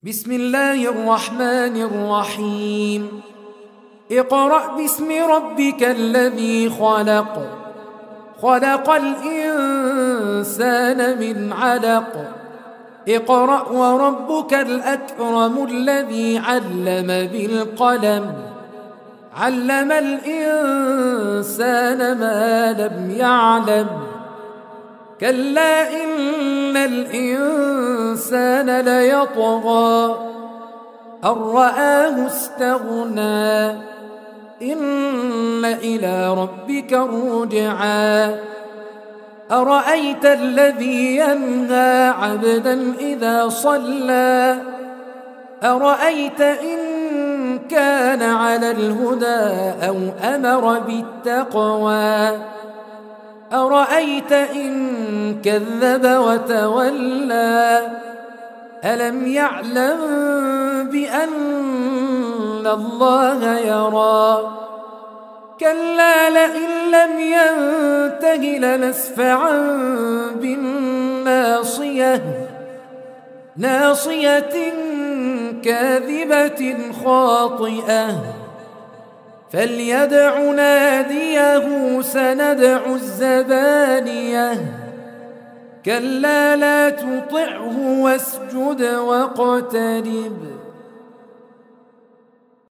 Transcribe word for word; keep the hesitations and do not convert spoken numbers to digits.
بسم الله الرحمن الرحيم اقرأ باسم ربك الذي خلق خلق الإنسان من علق اقرأ وربك الأكرم الذي علم بالقلم علم الإنسان ما لم يعلم كلا إن الإنسان ليطغى أن رآه استغنى إن إلى ربك الرجعى أرأيت الذي ينهى عبدا إذا صلى أرأيت إن كان على الهدى أو أمر بالتقوى أرأيت إن كذب وتولى ألم يعلم بأن الله يرى كلا لئن لم ينته لنسفعا بالناصية ناصية كاذبة خاطئة فليدع ناديه سندع الزبانية كلا لا تطعه واسجد واقترب